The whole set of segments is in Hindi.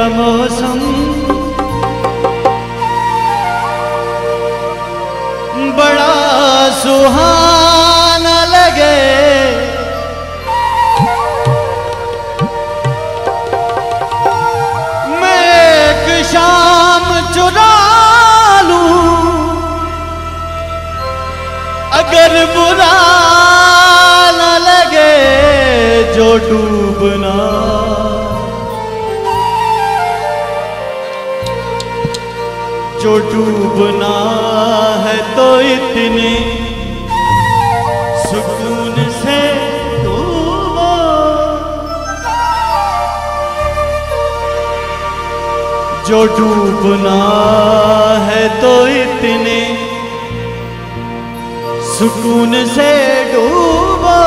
मौसम बड़ा सुहाना लगे, मैं एक शाम चुरा लूं अगर बुरा न लगे जो डूबना है तो इतने सुकून से डूबो, जो डूबना है तो इतने सुकून से डूबो,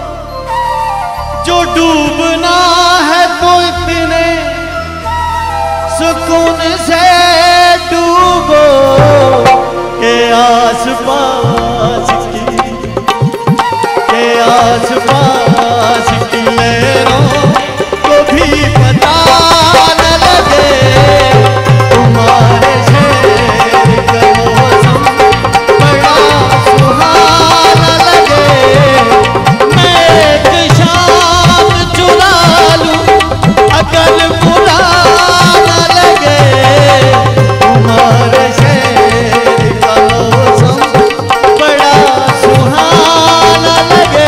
जो डूबना है तो इतने सुकून से डूबो के आस पास की लहरों को भी पता न लगे, तुम्हारे शहर का मौसम बड़ा सुहाना लगे, मैं एक शाम चुरा लूं अगर बुरा न लगे, तुम्हारे शहर का मौसम बड़ा सुहाना लगे।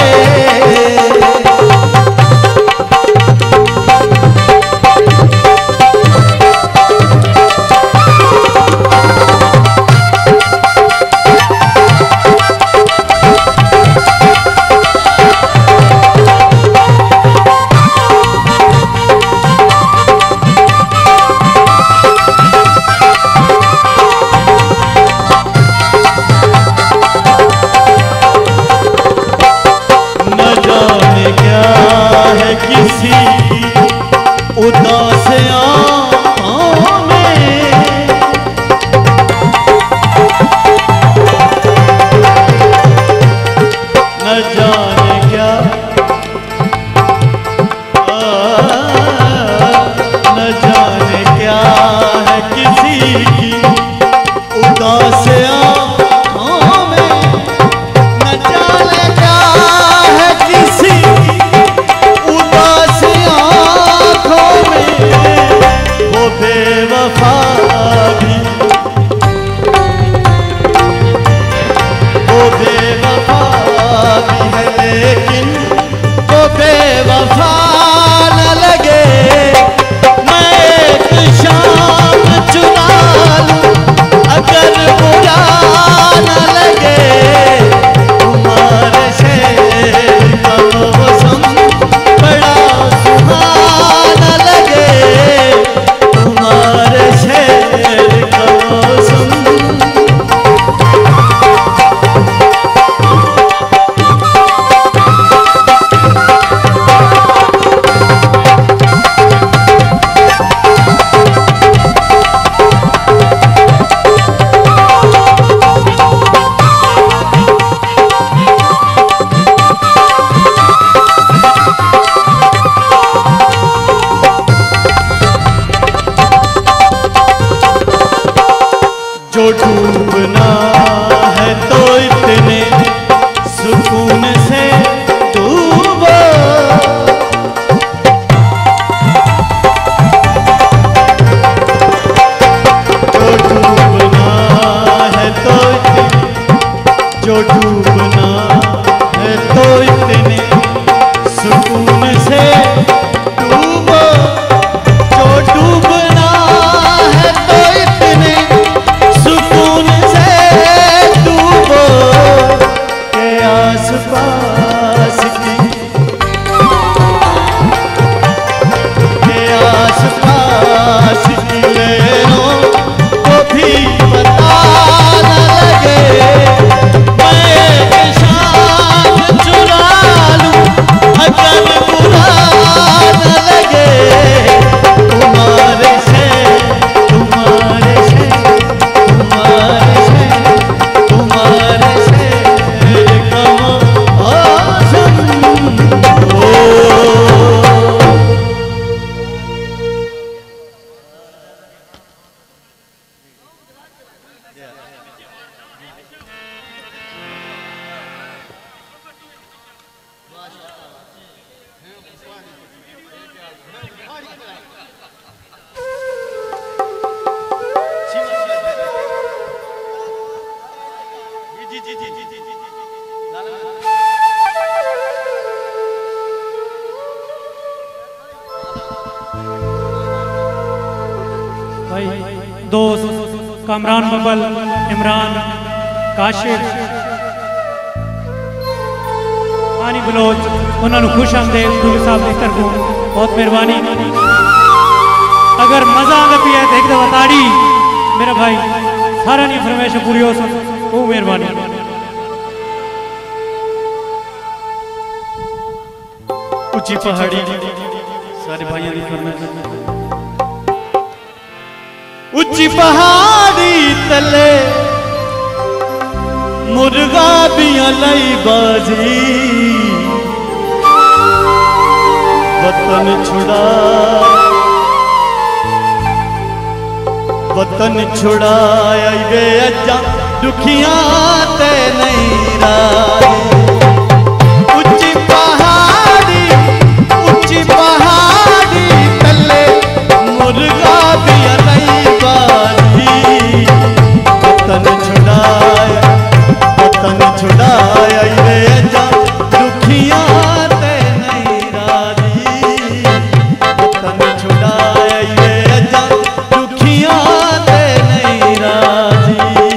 उदास आँखों में न जाने क्या, न जाने क्या है किसी की उदास आँखों में, न जाने क्या है किसी बेवफा भी, वो बेवफा भी है लेकिन वो बेवफा न लगे, मैं एक शाम चुरा लूं अगर बुरा न लगे, तुम्हारे शहर का मौसम बड़ा सुहाना लगे, तुम्हारे शहर का मौसम जो डूबना है तो इतने सुकून से डूबो, जो डूबना है तो इतने, जो डूबना है तो इतने सुकून से डूबो, जो डूबना है तो इतने सुकून से भाई दोस्त कामरान बबल, इमरान, काशिफ, आनी बलोच, उन्होंने खुश आमदेद गुरु साहब की तरफों बहुत मेहरबानी। अगर मजा आता पिया तो एक दफा ताड़ी मेरा भाई सारा नहीं फरमाइश पूरी हो सक, वो मेहरबानी। ऊंची पहाड़ी सारे भाइयों की फरमाइश। ऊंची पहाड़ी तले मुर्गा बिया लाई बाजी, वतन छुड़ा वतन छुड़ाया वे अजा दुखिया ते नहीं राजी। ऊंची पहाड़ी तले मुर्गा बिया लाई बाजी, वतन छुड़ाया वे अजा दुखिया ते नहीं राजी। वतन छुड़ाया वे अजा दुखिया ते नहीं राजी।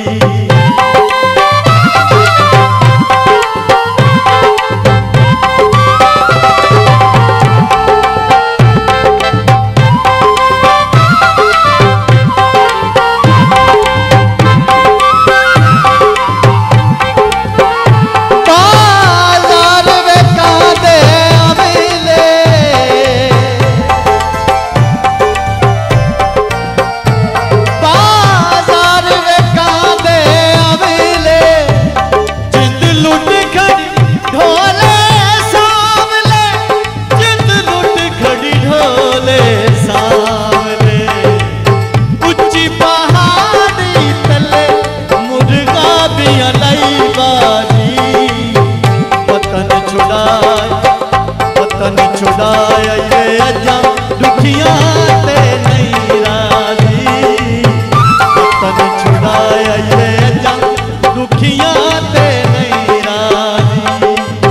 छुड़ाया वे अजा दुखिया ते नहीं राजी। वतन छुड़ाया वे अजा दुखिया ते नहीं राजी।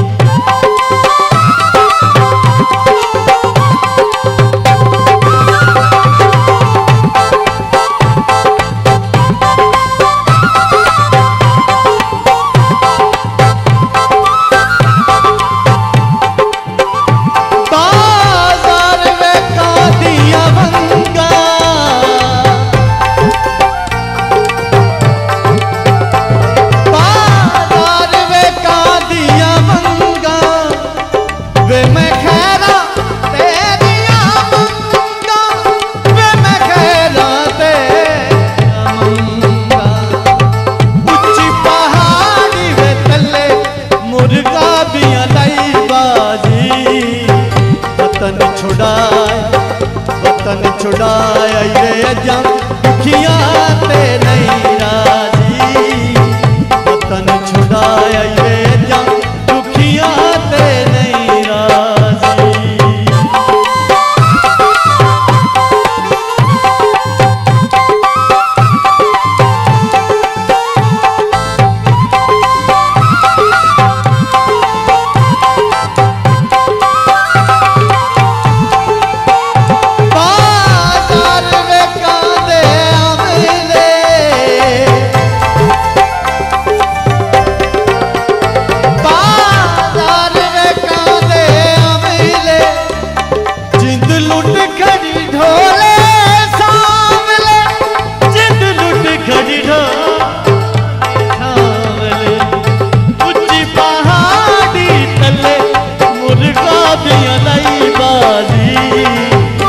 वतन छुड़ाया वे अजा दुखिया ते नहीं राजी। वतन छुड़ाया वे अजा दुखिया ते नहीं राजी।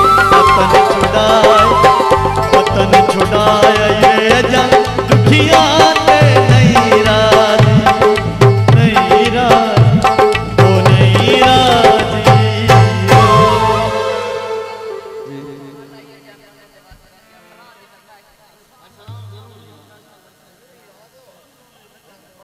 छुड़ाया ये अजा दुखिया